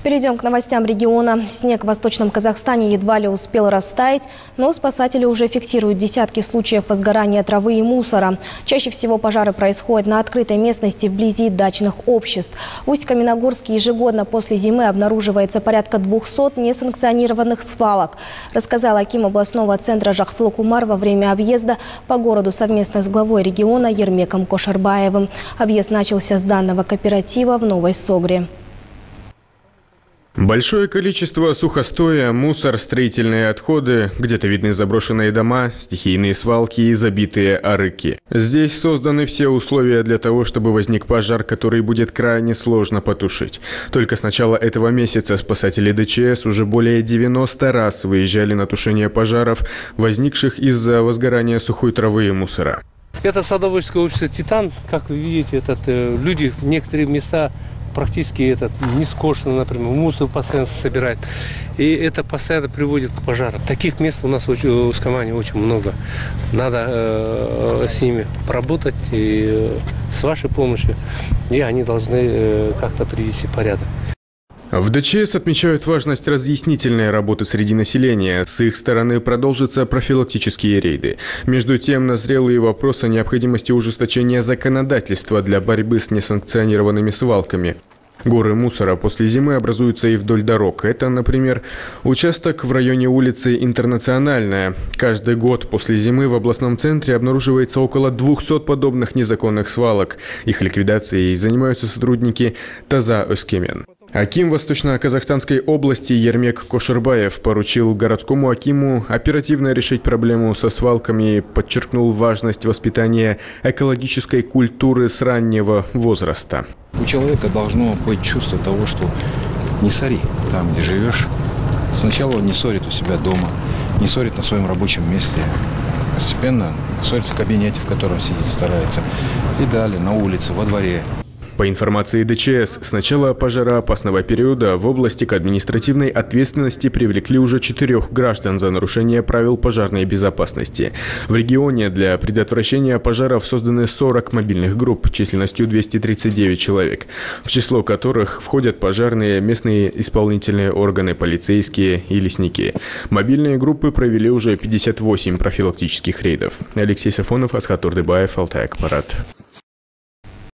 Перейдем к новостям региона. Снег в Восточном Казахстане едва ли успел растаять, но спасатели уже фиксируют десятки случаев возгорания травы и мусора. Чаще всего пожары происходят на открытой местности вблизи дачных обществ. В Усть-Каменогорске ежегодно после зимы обнаруживается порядка 200 несанкционированных свалок, рассказал аким областного центра Жаксылык Умар во время объезда по городу совместно с главой региона Ермеком Кошарбаевым. Объезд начался с данного кооператива в Новой Согре. Большое количество сухостоя, мусор, строительные отходы, где-то видны заброшенные дома, стихийные свалки и забитые арыки. Здесь созданы все условия для того, чтобы возник пожар, который будет крайне сложно потушить. Только с начала этого месяца спасатели ДЧС уже более 90 раз выезжали на тушение пожаров, возникших из-за возгорания сухой травы и мусора. Это садоводческое общество «Титан». Как вы видите, люди в некоторые места практически не скошено, например, мусор постоянно собирает. И это постоянно приводит к пожарам. Таких мест у нас в Ускамане очень много. Надо с ними поработать и с вашей помощью. И они должны как-то привести порядок. В ДЧС отмечают важность разъяснительной работы среди населения. С их стороны продолжатся профилактические рейды. Между тем, назрел и вопрос о необходимости ужесточения законодательства для борьбы с несанкционированными свалками. Горы мусора после зимы образуются и вдоль дорог. Это, например, участок в районе улицы Интернациональная. Каждый год после зимы в областном центре обнаруживается около 200 подобных незаконных свалок. Их ликвидацией занимаются сотрудники Таза Өскемен. Аким Восточно-Казахстанской области Ермек Кошарбаев поручил городскому акиму оперативно решить проблему со свалками и подчеркнул важность воспитания экологической культуры с раннего возраста. У человека должно быть чувство того, что не сори там, где живешь. Сначала он не ссорит у себя дома, не ссорит на своем рабочем месте. Постепенно ссорит в кабинете, в котором сидит, старается. И далее на улице, во дворе. По информации ДЧС, с начала пожароопасного периода в области к административной ответственности привлекли уже 4 граждан за нарушение правил пожарной безопасности. В регионе для предотвращения пожаров созданы 40 мобильных групп численностью 239 человек, в число которых входят пожарные, местные исполнительные органы, полицейские и лесники. Мобильные группы провели уже 58 профилактических рейдов. Алексей Сафонов, Асхат Урдыбаев, Алтай Акпарат.